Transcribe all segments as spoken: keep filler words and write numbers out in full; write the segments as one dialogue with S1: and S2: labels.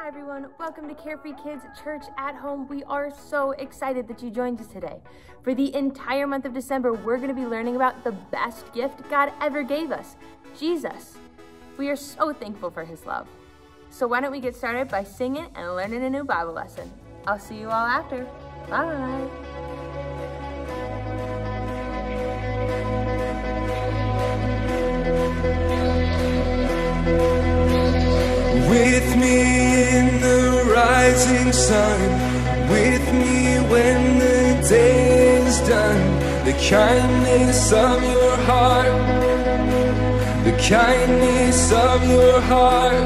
S1: Hi everyone, welcome to Carefree Kids Church at Home. We are so excited that you joined us today. For the entire month of December, we're going to be learning about the best gift God ever gave us, Jesus. We are so thankful for his love. So why don't we get started by singing and learning a new Bible lesson. I'll see you all after. Bye.
S2: With me in the rising sun, with me when the day is done. The kindness of your heart, the kindness of your heart,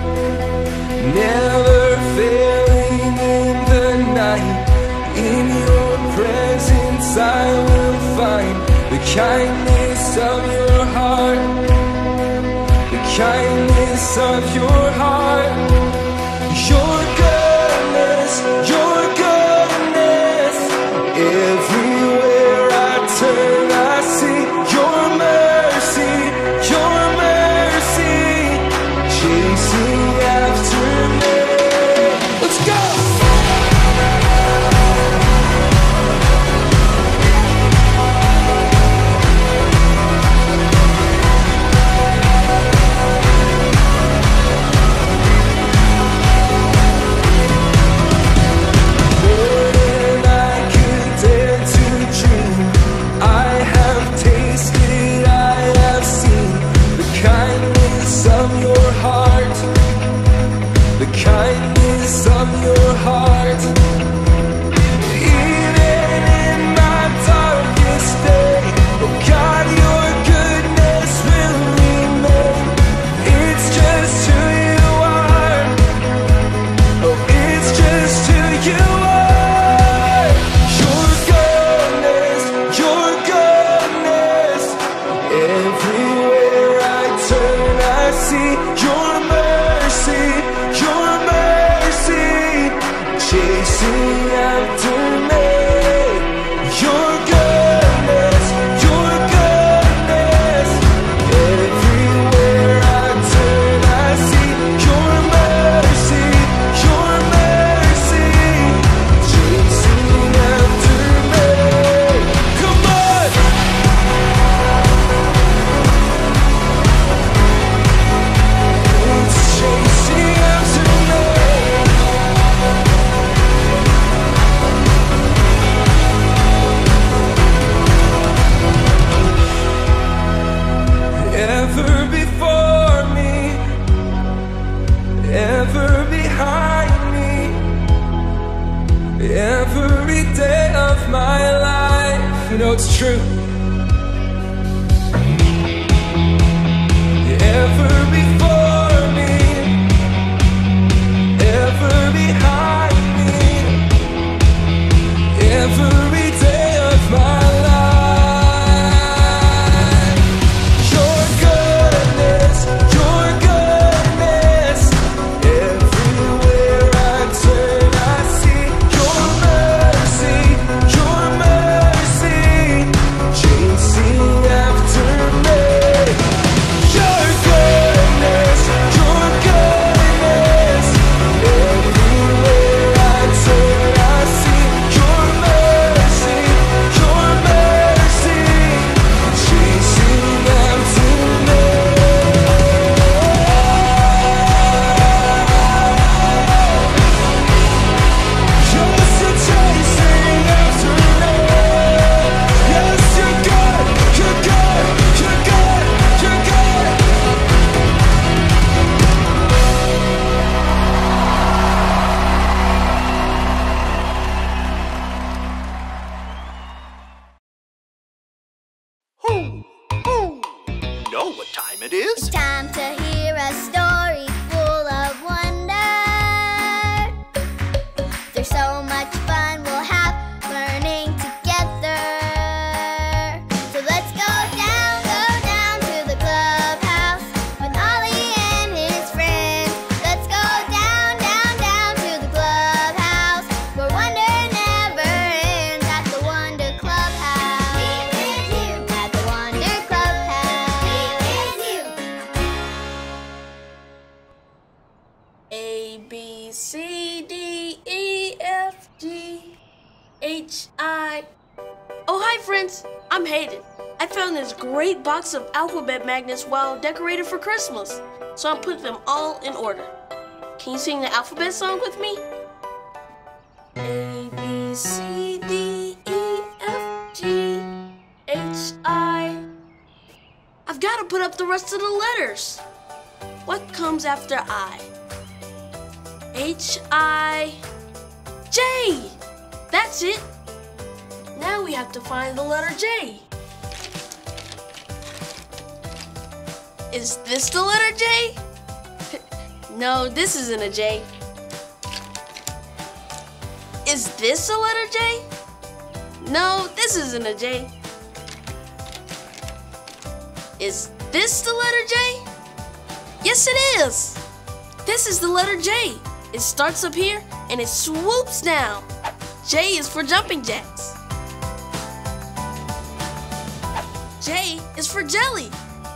S2: never failing in the night. In your presence I will find the kindness of your heart, the kindness of your heart, your goodness, your goodness. Everywhere I turn I see your mercy, your mercy, chasing after me. Let's go! Kindness of your heart, even in my darkest day, oh God, your goodness will remain. It's just who you are, oh, it's just who you are. Your goodness, your goodness, everywhere I turn I see your mercy, your chasing after me. Your goodness, your goodness. Everywhere I turn I see your mercy, your mercy, chasing after me. Come on! It's chasing after me. Ever before me, ever behind me, every day of my life. You know it's true. Ever before me, ever behind me, every day of my life.
S3: A, B, C, D, E, F, G, H, I. Oh, hi friends, I'm Hayden. I found this great box of alphabet magnets while decorated for Christmas, so I'm putting them all in order. Can you sing the alphabet song with me? A, B, C, D, E, F, G, H, I. I've got to put up the rest of the letters. What comes after I? H, I, J. That's it. Now we have to find the letter J. Is this the letter J? No, this isn't a J. Is this a letter J? No, this isn't a J. Is this the letter J? Yes, it is. This is the letter J. It starts up here and it swoops down. J is for jumping jacks. J is for jelly.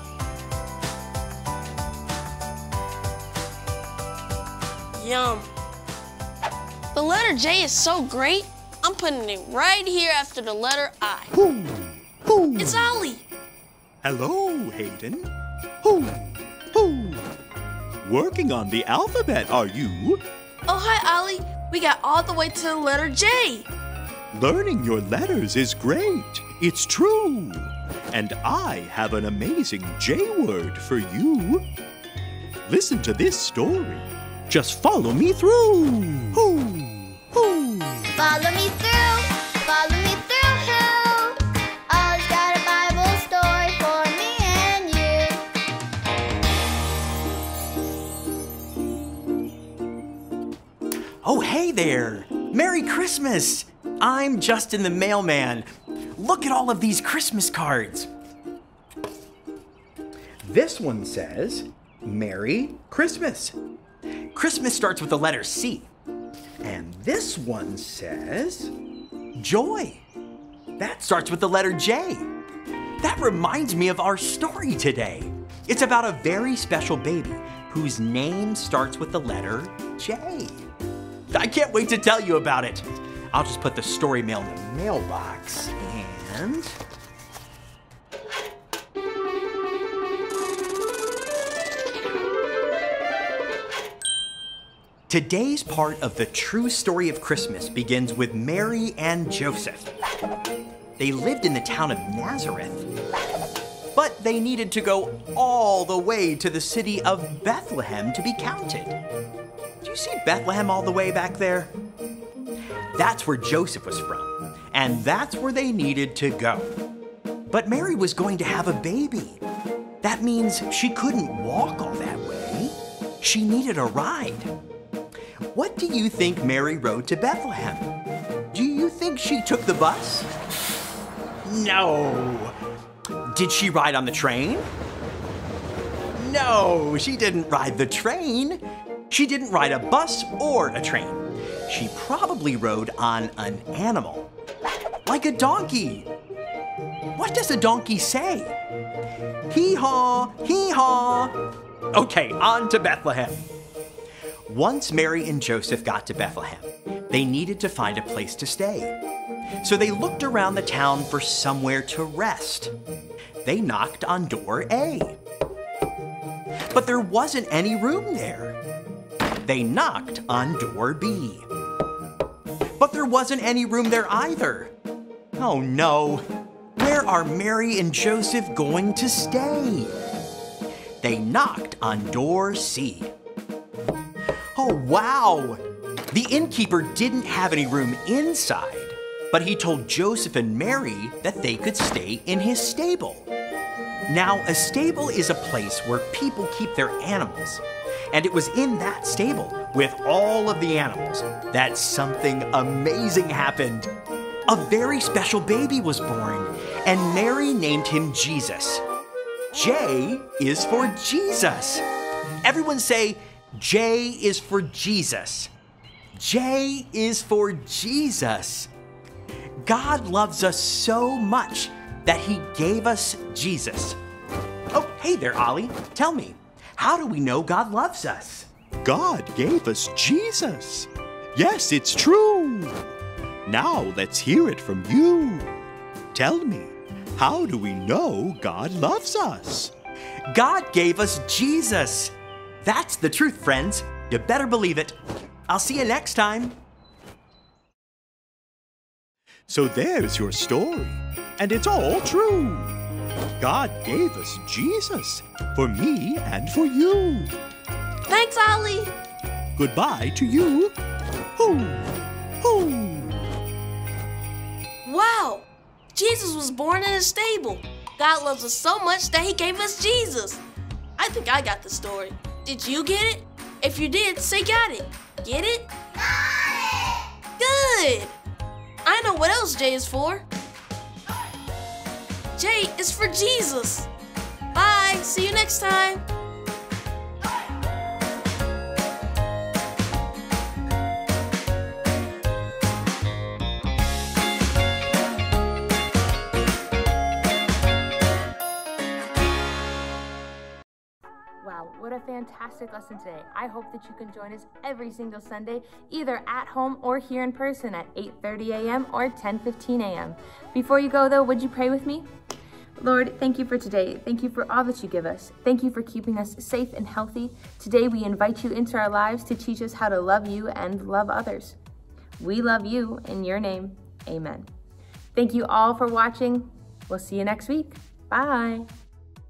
S3: Yum. The letter J is so great, I'm putting it right here after the letter I.
S4: Hoo, hoo.
S3: It's Ollie.
S4: Hello, Hayden. Hoo, hoo. Working on the alphabet, are you?
S3: Oh, hi, Ollie. We got all the way to the letter J.
S4: Learning your letters is great. It's true. And I have an amazing J word for you. Listen to this story. Just follow me through. Hoo, hoo.
S5: Follow me through, follow me through, who? Ollie's got a Bible story for me and
S6: you. Oh, hey there. Merry Christmas. I'm Justin the mailman. Look at all of these Christmas cards. This one says, Merry Christmas. Christmas starts with the letter C. And this one says, Joy. That starts with the letter J. That reminds me of our story today. It's about a very special baby whose name starts with the letter J. I can't wait to tell you about it. I'll just put the story mail in the mailbox and... Today's part of the true story of Christmas begins with Mary and Joseph. They lived in the town of Nazareth, but they needed to go all the way to the city of Bethlehem to be counted. Do you see Bethlehem all the way back there? That's where Joseph was from, and that's where they needed to go. But Mary was going to have a baby. That means she couldn't walk all that way. She needed a ride. What do you think Mary rode to Bethlehem? Do you think she took the bus? No. Did she ride on the train? No, she didn't ride the train. She didn't ride a bus or a train. She probably rode on an animal, like a donkey. What does a donkey say? Hee-haw, hee-haw. Okay, on to Bethlehem. Once Mary and Joseph got to Bethlehem, they needed to find a place to stay. So they looked around the town for somewhere to rest. They knocked on door A. But there wasn't any room there. They knocked on door B. But there wasn't any room there either. Oh no, where are Mary and Joseph going to stay? They knocked on door C. Oh, wow! The innkeeper didn't have any room inside, but he told Joseph and Mary that they could stay in his stable. Now, a stable is a place where people keep their animals, and it was in that stable with all of the animals that something amazing happened. A very special baby was born, and Mary named him Jesus. J is for Jesus. Everyone say, J is for Jesus. J is for Jesus. God loves us so much that he gave us Jesus. Oh, hey there, Ollie. Tell me, how do we know God loves us?
S4: God gave us Jesus. Yes, it's true. Now let's hear it from you. Tell me, how do we know God loves us?
S6: God gave us Jesus. That's the truth, friends. You better believe it. I'll see you next time.
S4: So there's your story, and it's all true. God gave us Jesus for me and for you.
S3: Thanks, Ollie.
S4: Goodbye to you. Hoo, hoo.
S3: Wow, Jesus was born in a stable. God loves us so much that he gave us Jesus. I think I got the story. Did you get it? If you did, say got it. Get it? Got it! Good! I know what else J is for. J is for Jesus. Bye, see you next time.
S1: Wow, what a fantastic lesson today. I hope that you can join us every single Sunday, either at home or here in person at eight thirty a m or ten fifteen a m Before you go though, would you pray with me? Lord, thank you for today. Thank you for all that you give us. Thank you for keeping us safe and healthy. Today we invite you into our lives to teach us how to love you and love others. We love you in your name. Amen. Thank you all for watching. We'll see you next week. Bye.